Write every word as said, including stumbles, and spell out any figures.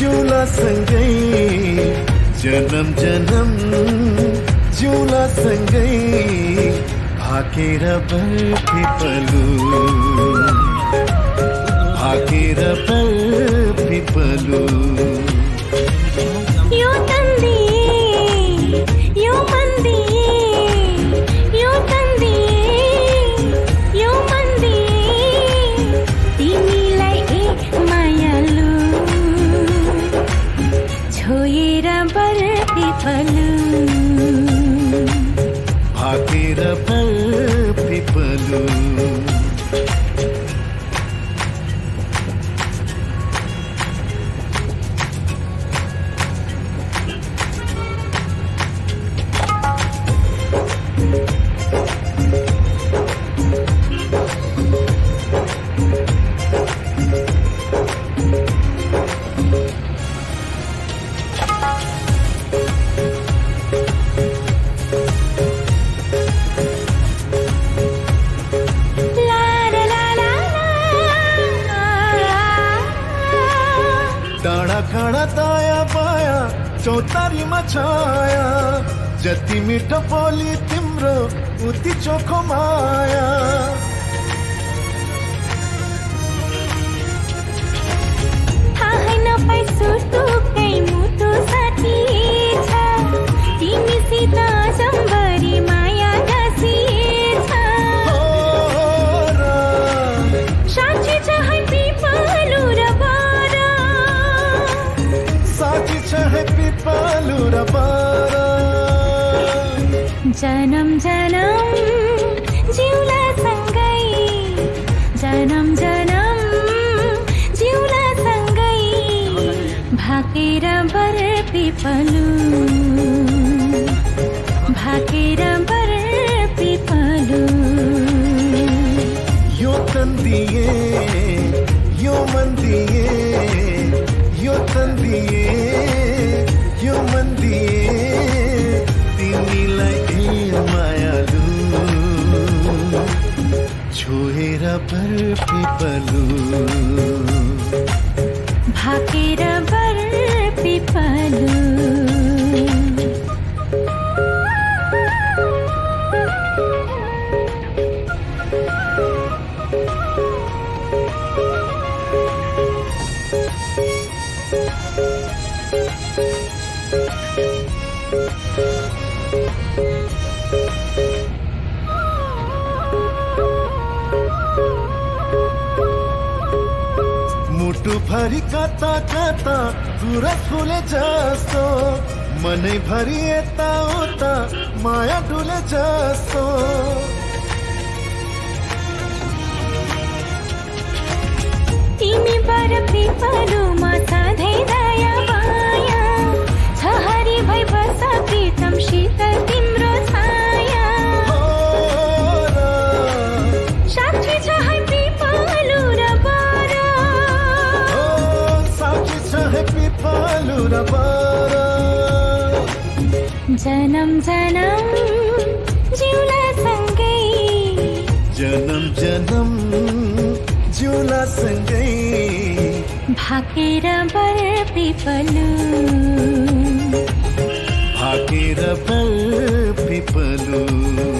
जिउला सँगै जन्म जन्म जिउला सँगै भाकेर बर्फी पलु भाकेर बर्फी पलु यो तन्दी यो मन्दी यो तन्दी यो मन्दी तिमीलाई एक मायालु छोएर बर्फी पलु भाकेर बर्फी पलु डाँडा दायाँ बायाँ चौतारीमा छाया जति मिठो बोली तिम्रो उति चोखो माया थाहै नपाई सुटुकै मुटु साथी छ तिमीसित जम्बरी माया गाँसिएछ साँच्ची छ है पिपलु र बारा साँच्ची छ है पिपलु र बारा जन्म जन्म जिउला सँगै जन्म जन्म जिउला सँगै भाकेर बर्फी पलु भाकेर बर्फी पलु यो तन्दिए यो मन्दिए यो तन्दिए यो मन्दिए तिमीलाई ए मायालु छोएर बर्फी पलु भाकेर बर्फी पलु मुटु भरि कता कता कुरा फुले जस्तो मनै भरि यता उता माया डुले जस्तो तिमी बर्फी पलुमा सधैँ दया माया छ हरि भई बस प्रीतम शीतल तिम्रो छाया साक्षी छ है पिपलु र बारा साक्षी छ है पिपलु र बारा जन्म जन्म जिउला सँगै जन्म जन्म जिउला सँगै भाकेर बर्फी पलु भाकेर बर्फी पलु